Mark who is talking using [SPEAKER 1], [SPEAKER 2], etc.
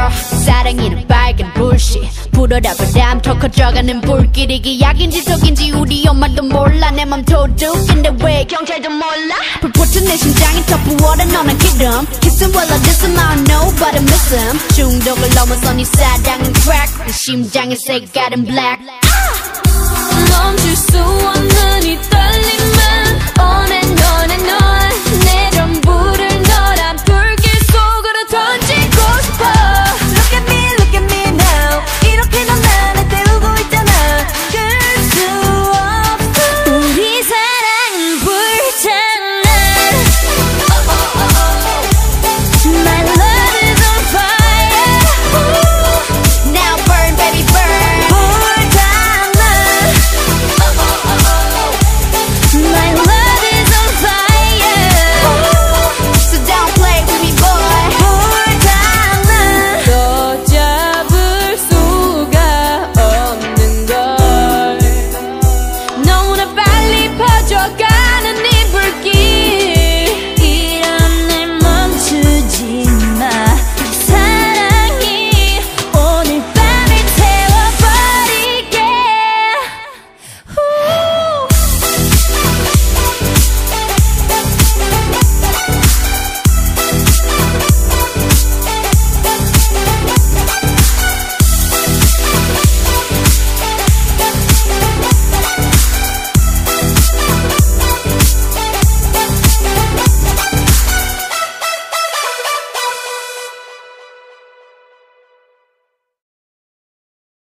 [SPEAKER 1] girl 사랑이는 빨간 불씨 불어라 바람 더 커져가는 불길 이게 약인지 속인지 우리 엄마도 몰라 내 맘 도둑인데 왜 경찰도 몰라 불붙은 내 심장이 더 부어라 너는 기름 Kissing while I diss him I don't know but I miss him 중독을 넘어서 네 사랑은 crack 내 심장의 색깔은 black
[SPEAKER 2] 멈출 수 없는 이 떨림은 오늘